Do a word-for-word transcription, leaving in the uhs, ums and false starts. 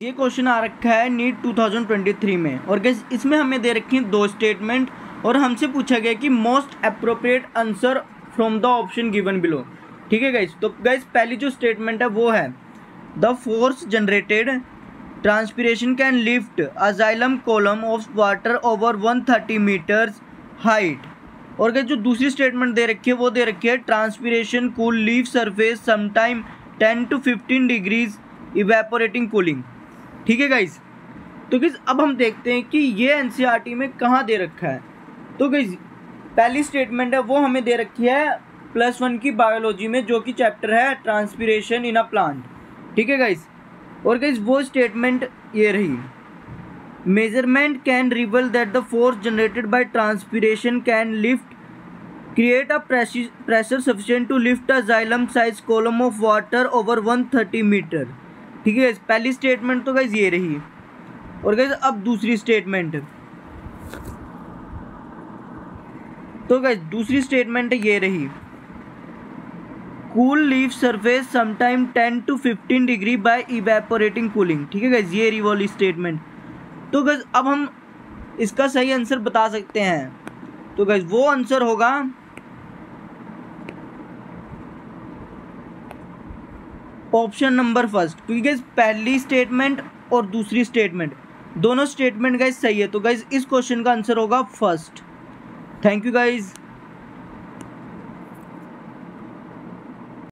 ये क्वेश्चन आ रखा है NEET two thousand twenty three में और गैस इसमें हमें दे रखी हैं दो स्टेटमेंट और हमसे पूछा गया कि most appropriate answer from the option given below. ठीक है गाइस, तो गाइस पहली जो स्टेटमेंट है वो है the force generated transpiration can lift a xylem column of water over one thirty meters height. और गाइस जो दूसरी स्टेटमेंट दे रखी है वो दे रखी है transpiration cool leave surface sometime ten to fifteen degrees evaporating cooling. ठीक है गाइस, तो गाइस अब हम देखते हैं कि ये एनसीईआरटी में कहाँ दे रखा है। तो गाइस पहली स्टेटमेंट है वो हमें दे रखी है प्लस वन की बायोलॉजी में, जो कि चैप्टर है ट्रांसपिरेशन इन अ प्लांट। ठीक है गाइस, और गाइस वो स्टेटमेंट ये रही measurement can reveal that the force generated by transpiration can lift create a pressure sufficient to lift a xylem size column of water over one thirty meter. ठीक है, पहली statement तो guys ये रही। और गाइस अब दूसरी स्टेटमेंट, तो गाइस दूसरी स्टेटमेंट ये रही cool leaf surface sometime ten to fifteen degree by evaporating cooling. ठीक है गाइस, ये रही वाली स्टेटमेंट। तो गाइस अब हम इसका सही आंसर बता सकते हैं। तो गाइस वो आंसर होगा ऑप्शन नंबर फर्स्ट, क्योंकि गाइस पहली स्टेटमेंट और दूसरी स्टेटमेंट दोनों स्टेटमेंट गाइस सही है। तो गाइस इस क्वेश्चन का आंसर होगा फर्स्ट। Thank you guys.